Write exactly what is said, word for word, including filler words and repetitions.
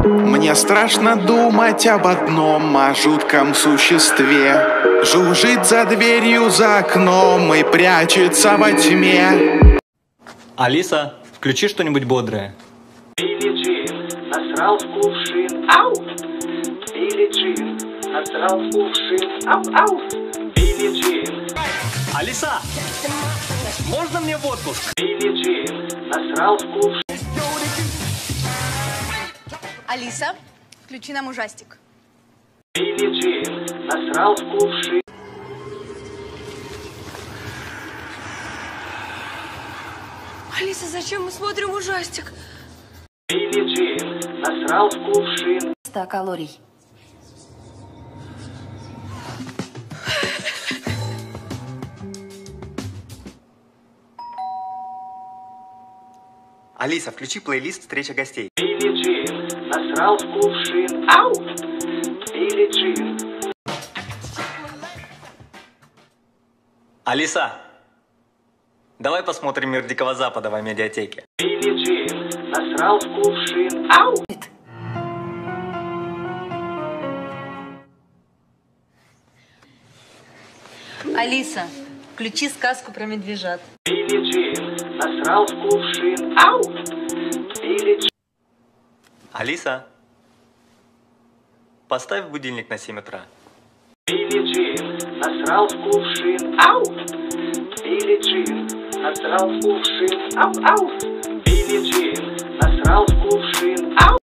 Мне страшно думать об одном, о жутком существе. Жужжит за дверью, за окном и прячется во тьме. Алиса, включи что-нибудь бодрое. Билли Джин насрал в кувшин. Ау! Билли Джин насрал в кувшин. Ау, ау! Билли Джин. Алиса, можно мне в отпуск? Билли Джин насрал в кувшин. Алиса, включи нам ужастик. Билли Джин насрал в кувшин. Алиса, зачем мы смотрим ужастик? Билли Джин насрал в кувшин. сто калорий. Алиса, включи плейлист «Встреча гостей». Билли Джин насрал в кувшин. Ау! Билли Джин. Алиса, давай посмотрим «Мир Дикого Запада» в медиатеке. Билли Джин насрал в кувшин. Ау! Алиса, включи сказку про медвежат. Билли Джин насрал в кувшин. Ау! Билли Джин. Алиса, поставь будильник на семь утра. Билли Джин насрал в кувшин. Ау! Билли Джин насрал в кувшин. Ау, ау! Билли Джин насрал в кувшин. Ау!